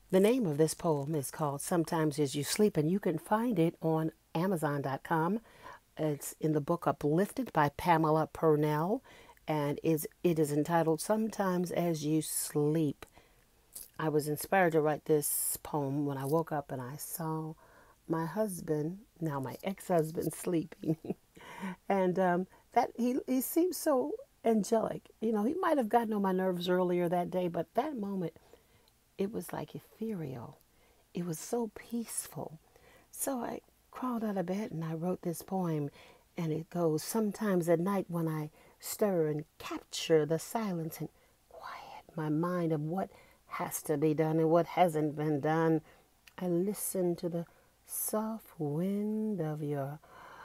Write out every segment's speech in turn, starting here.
The name of this poem is called Sometimes As You Sleep, and you can find it on Amazon.com. It's in the book Uplifted by Pamela Purnell, and it is entitled Sometimes As You Sleep. I was inspired to write this poem when I woke up and I saw my husband, now my ex-husband, sleeping. And that he seemed so angelic. You know, he might have gotten on my nerves earlier that day, but that moment, it was like ethereal. It was so peaceful. So I crawled out of bed and I wrote this poem, and it goes, sometimes at night when I stir and capture the silence and quiet my mind of what has to be done and what hasn't been done, I listen to the soft wind of your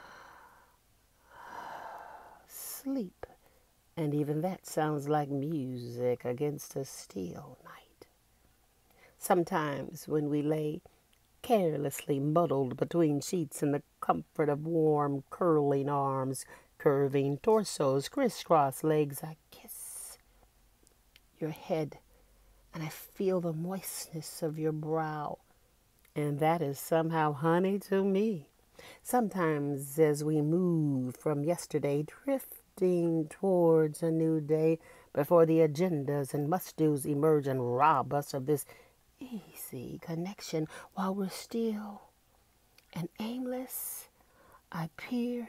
sleep. And even that sounds like music against a still night. Sometimes when we lay carelessly muddled between sheets in the comfort of warm, curling arms, curving torsos, crisscross legs, I kiss your head and I feel the moistness of your brow. And that is somehow honey to me. Sometimes as we move from yesterday, drifting towards a new day, before the agendas and must-dos emerge and rob us of this easy connection while we're still and aimless, I peer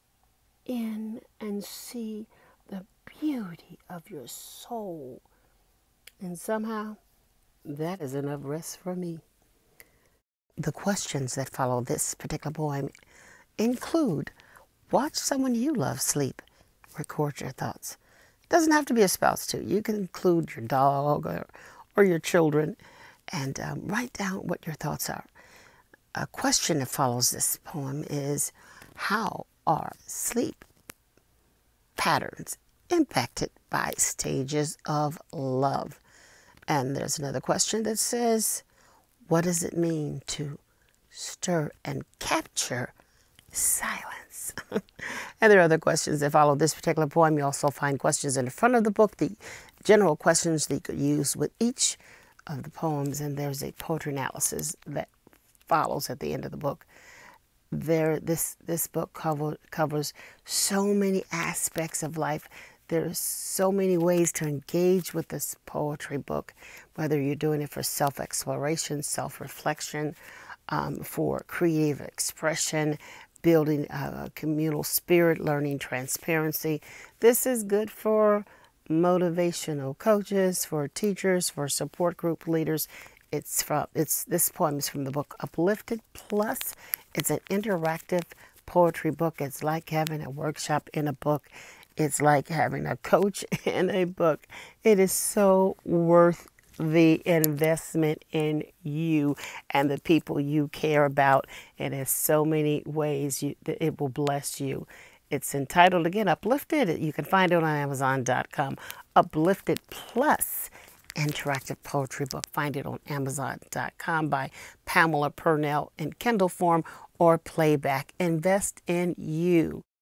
in and see the beauty of your soul. And somehow, that is enough rest for me. The questions that follow this particular poem include: watch someone you love sleep. Record your thoughts. It doesn't have to be a spouse, too. You can include your dog or your children, and write down what your thoughts are. A question that follows this poem is: how are sleep patterns impacted by stages of love? And there's another question that says, what does it mean to stir and capture silence? And there are other questions that follow this particular poem. You also find questions in the front of the book, the general questions that you could use with each of the poems, and there's a poetry analysis that follows at the end of the book. This book covers so many aspects of life. There's so many ways to engage with this poetry book, whether you're doing it for self-exploration, self-reflection, for creative expression, building a communal spirit, learning transparency. This is good for motivational coaches, for teachers, for support group leaders. This poem is from the book Uplifted Plus. It's an interactive poetry book. It's like having a workshop in a book. It's like having a coach in a book. It is so worth the investment in you and the people you care about. It has so many ways that it will bless you. It's entitled, again, Uplifted. You can find it on Amazon.com. Uplifted Plus interactive poetry book. Find it on Amazon.com by Pamela Purnell in Kindle form or playback. Invest in you.